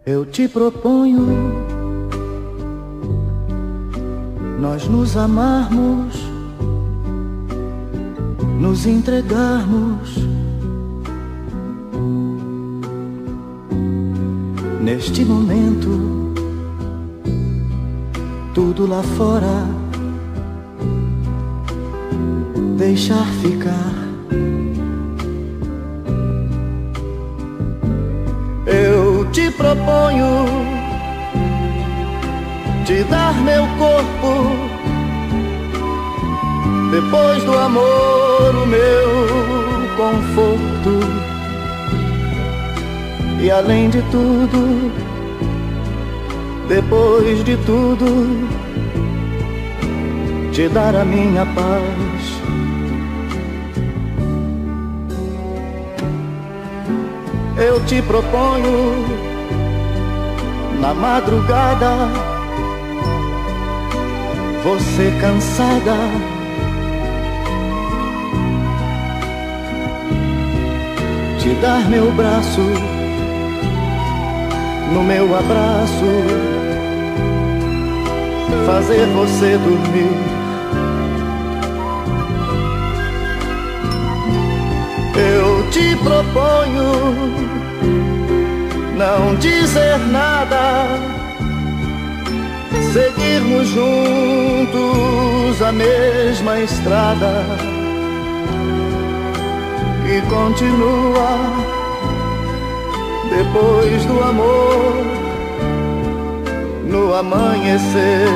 Eu te proponho nós nos amarmos, nos entregarmos neste momento. Tudo lá fora deixar ficar. Eu te proponho te dar meu corpo, depois do amor o meu conforto, e além de tudo, depois de tudo, te dar a minha paz. Eu te proponho na madrugada, você cansada, te dar meu braço, no meu abraço, fazer você dormir. Eu te proponho não dizer nada, seguirmos juntos a mesma estrada que continua depois do amor, no amanhecer.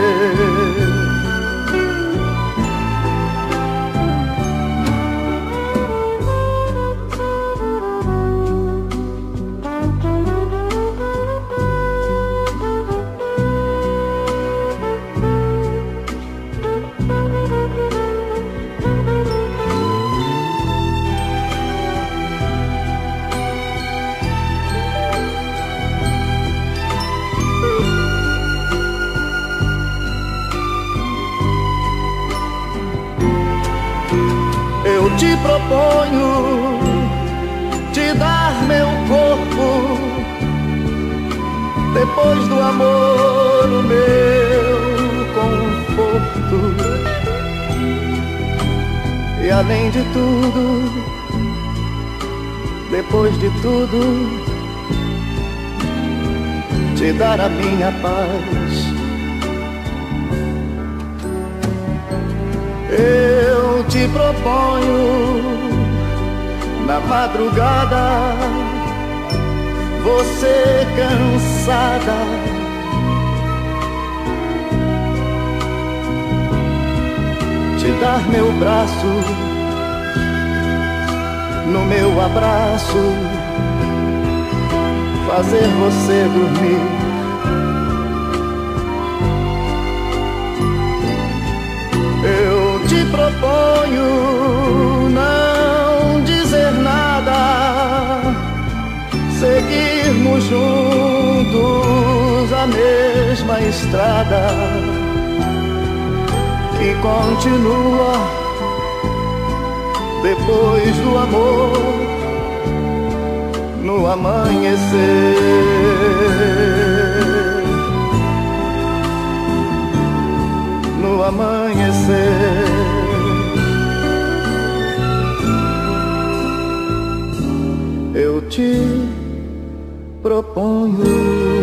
Eu te proponho te dar meu corpo, depois do amor o meu conforto, e além de tudo, depois de tudo, te dar a minha paz. Eu te proponho na madrugada, você cansada, te dar meu braço, no meu abraço, fazer você dormir. Eu te proponho não dizer nada, seguirmos juntos a mesma estrada que continua depois do amor, no amanhecer. No amanhecer. Eu te proponho